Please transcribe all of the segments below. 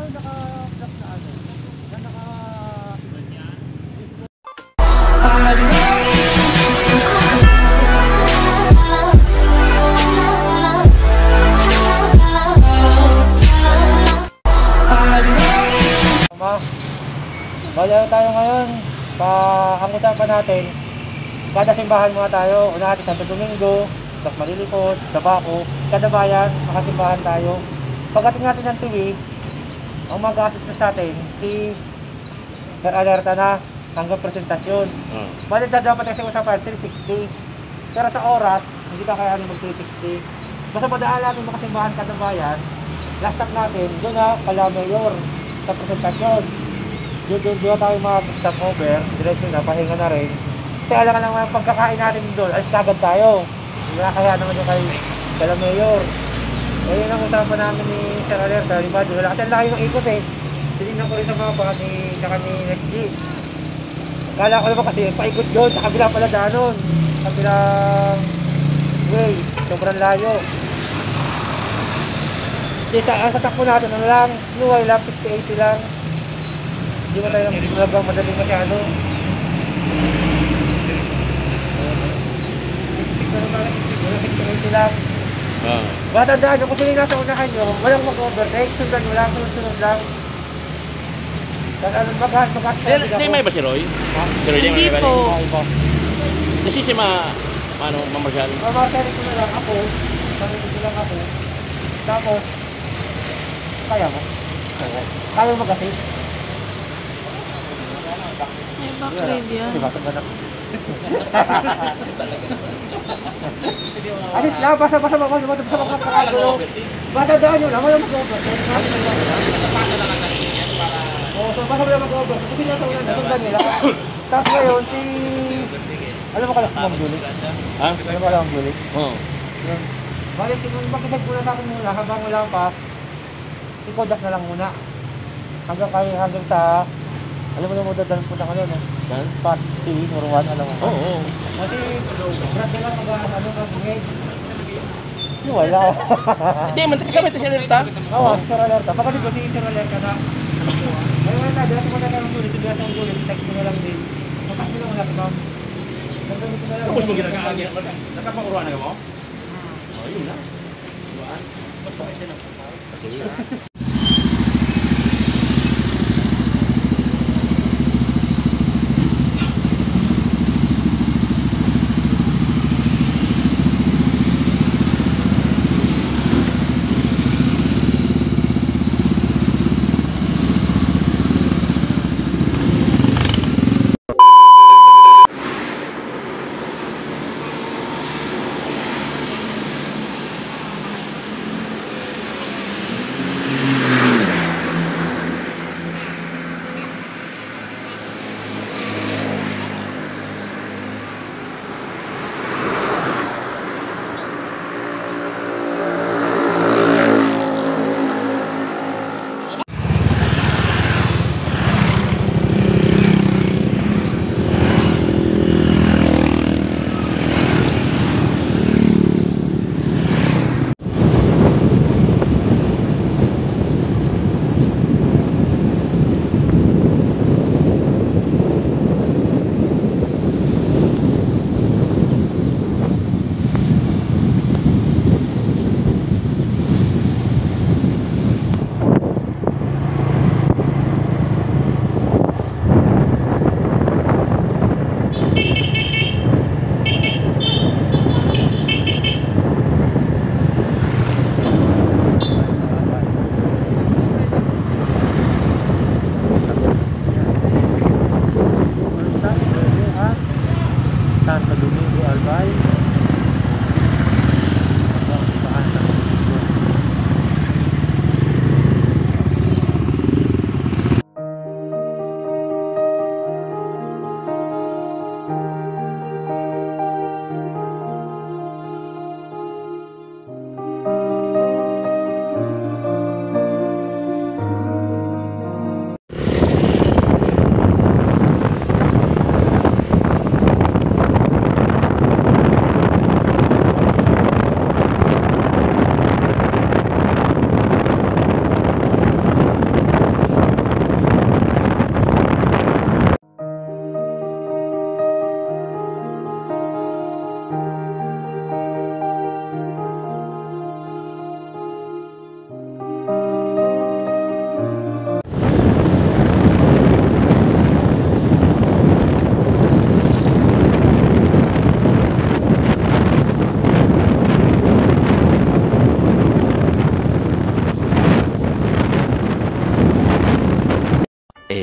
yung naka-block na ano? Na naka... Bala tayo ngayon. Ang usapan natin, kada simbahan muna tayo. Una natin Santo Domingo, tapos Malilikot, Tabaco, kada bayan, makasimbahan tayo. Pagdating natin ng tuwi, ang mag-assist sa atin, si Sir Alerta na hanggang presentasyon. Bali na dapat kasi usapan 360. Pero sa oras, hindi ka kaya mag 360. Basta madaan natin makasimbahan kada bayan, last stop natin, doon na kala Mayor sa presentasyon. Doon tayo mag-stop over, diretso na, pahinga na rin. Kasi alam ka naman, pagkakain natin doon, alis kagad tayo. Wala kaya naman yung kay Mayor. Eh yun ang usapan namin ni Sir Alerta, di ba? Wala kasi ang laki ng ikot eh. Tinignan ko rin sa mapa saka ni Next G. Kala ko naman kasi, paikot doon, sa kabila pala danon. Sa kabilang way, sobrang layo. Kasi sa takbo natin, ano lang, luway lang, 50-80 lang. Hindi mo tayo nalagang madaling masyado. Pero lang. Matandaan nyo, kung sino nasa unahan nyo, walang mag-overtake, sundan mo lang, sunod lang. Magas. Hindi may ba si Roy? Ha? Si Roy Hindi po. Kasi si mamasyal. Mamasyal ko na lang ako, pamilin ko lang ako. Tapos, kaya mo? Kaya mo mag-assist? May background yan. Diba? Alis lang, basta makakakagulo. Basta daan nyo lang, walang mag-overtake. Oo, so basta walang mag-overtake. Kasi nasa ulan, nasundan nila. Tapos ngayon, alam mo ka lang kung mag-gulik? Ha? Alam mo ka lang mag-gulik? Oo. Balik, makisag muna sa akin muna, habang wala pa, ikodak na lang muna. Hanggang sa, alam mo na mo dadalhin po na kanya, no? Part 3 or 1, alam mo ba? Oo. Kasi, brad na lang mag-bungay. Hindi, wala. Hindi, kasama ito si Alerta? Oo, si Sir Alerta. Baka di ba si Sir Alerta na? Ayun na, dito mo na lang ulit, dito mo ulit, text mo na lang din. Makas mo lang wala, diba? Nagdamit mo na lang. Tapos mo ginagawa. Nagkapakuruan na mo? Oo, yun na. Basta kayo siya na. Sige na.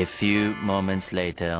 A few moments later.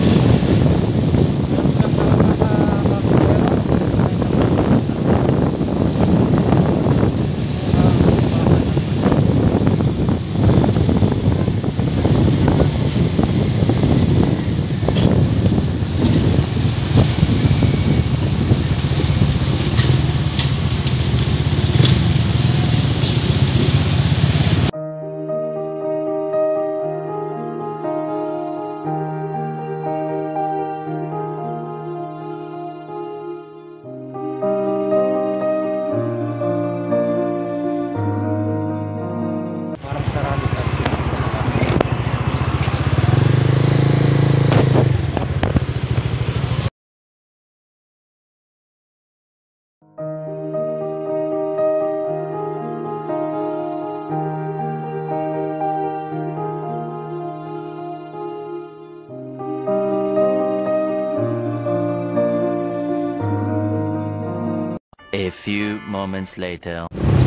A few moments later.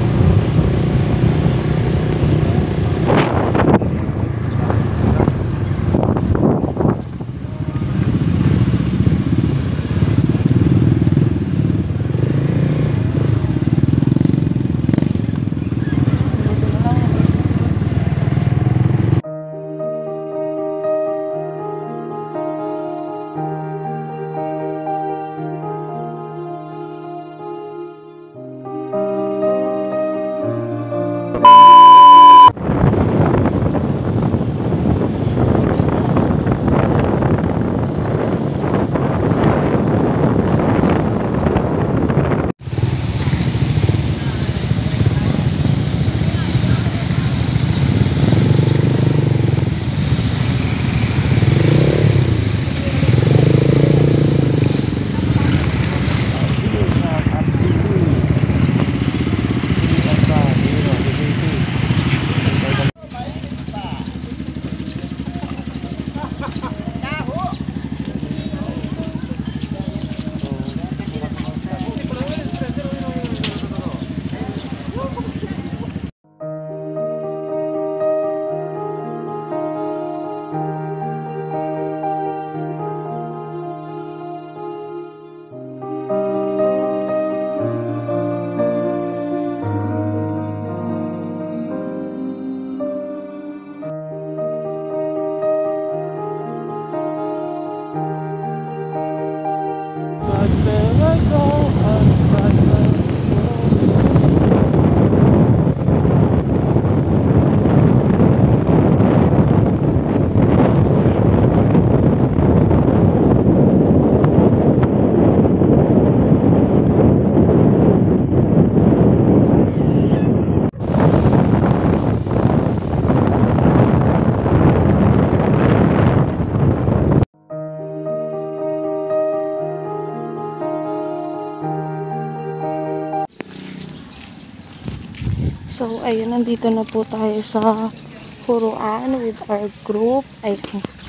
So, ayun, nandito na po tayo sa Puruan with our group. Ay,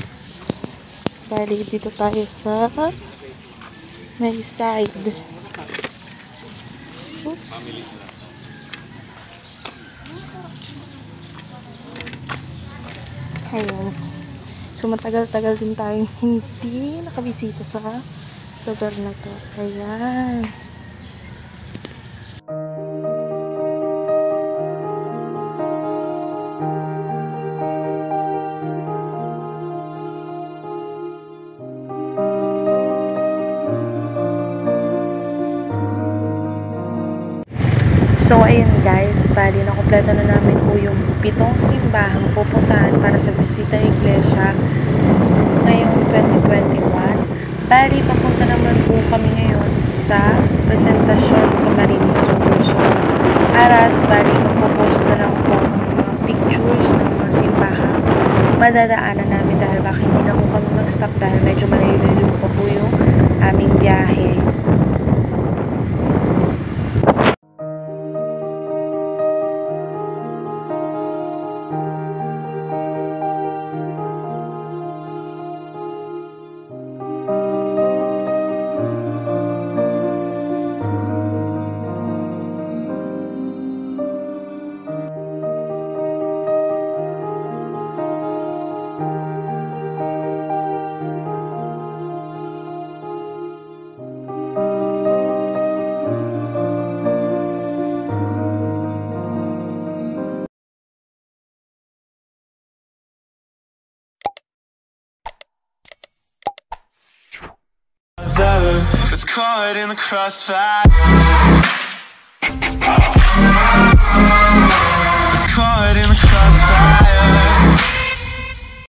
bali, dito tayo sa may side. Oops. Ayun. So, matagal-tagal din tayong hindi nakabisita sa lugar na to. Ayan. So, ayun guys, bali nakumpleto na namin po yung 7 simbahang pupuntahan para sa Visita Iglesia ngayong 2021. Bali, papunta naman po kami ngayon sa presentasyon Camarines Sur. So, arat, bali, magpo-post na lang po ako ng mga pictures ng mga simbahang madadaanan namin dahil baka hindi na po kami mag-stop dahil medyo malayo-layo pa po yung aming biyahe. caught in the crossfire.